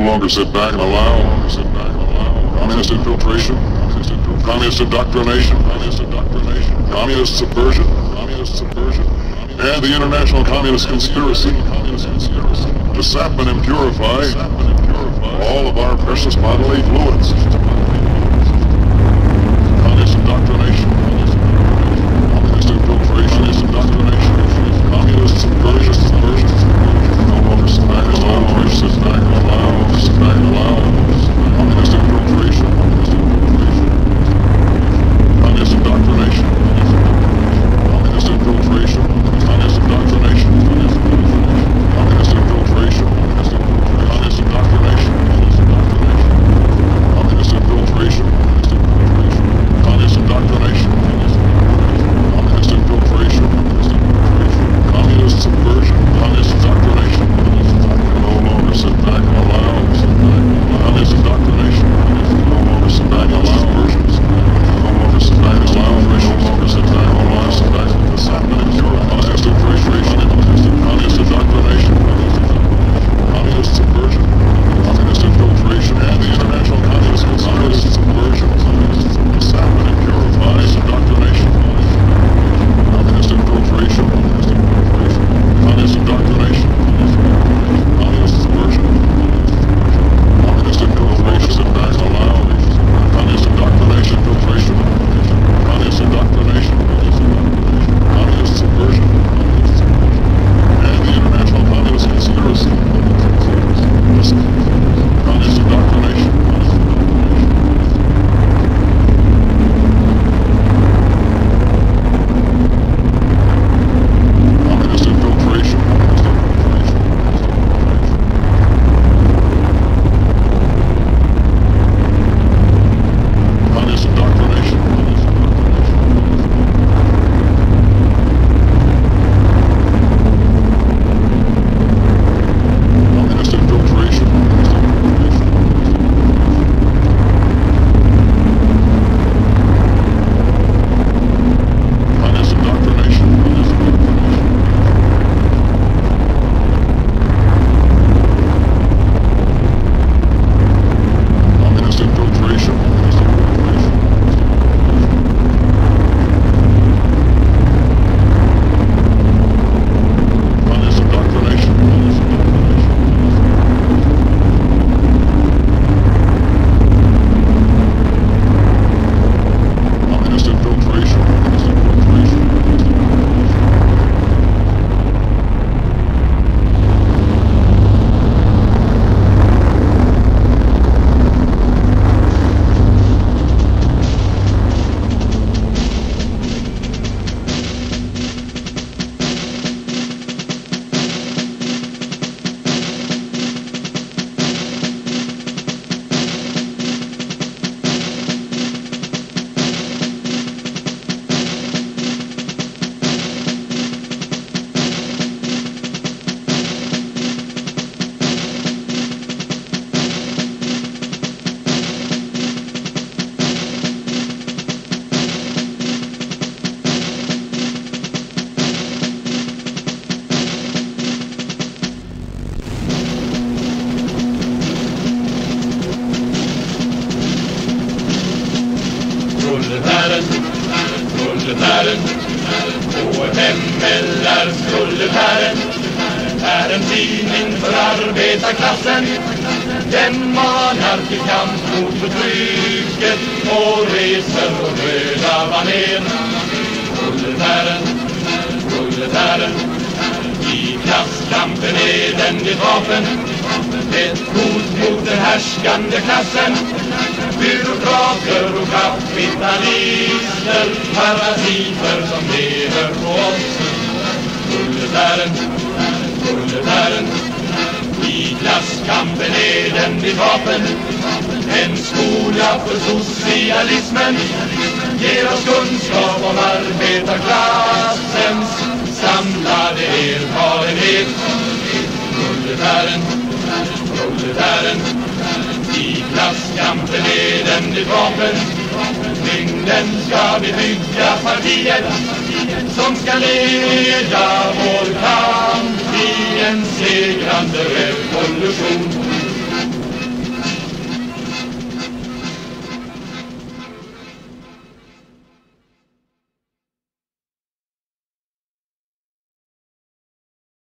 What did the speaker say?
longer sit back and allow communist infiltration, communist indoctrination, communist subversion, and the international communist conspiracy to sap and impurify all of our precious bodily fluids. Communist indoctrination, communist infiltration, communist subversion, no longer sit back and allow, sit back and allow, sit back and allow, communist infiltration, communist indoctrination, communist infiltration, communist indoctrination, communist infiltration, communist indoctrination, communist infiltration, communist indoctrination, communist infiltration, communist subversion, communist indoctrination. No longer sit back and allow communist indoctrination. No longer sit back and allow versions. No longer sit back and allow racial. No longer sit back and allow sit back and sap and impurify communist infiltration, communist indoctrination, communist subversion, communist infiltration, and the international communist subversion, sap and impurify indoctrination, communist infiltration, communist indoctrination, communist subversion, communist infiltration, sit back and allow communist indoctrination, infiltration, communist indoctrination, communist subversion, and the international communist conspiracy, communist indoctrination. Communist infiltration. Communist indoctrination. Communist infiltration. Communist indoctrination. Communist infiltration. Communist indoctrination. Communist infiltration. Proletären, KFM eller Proletären är en tidning för arbetarklassen. Den manar till kamp mot förtrycket och reser och röda baner. Proletären, i klasskampen är den ditt vapen. Ett hot mot den härskande klassen. Byråkrater och kapitalister, parasiter som lever på oss. Proletären, i klasskampen är den ditt vapen. En skola för socialismen ger oss kunskap om arbetarklassens samlade erfarenhet. Proletären, i klasskampen är den ditt vapen. Kring den ska vi bygga partiet som ska leda vår kamp i en segrande revolution.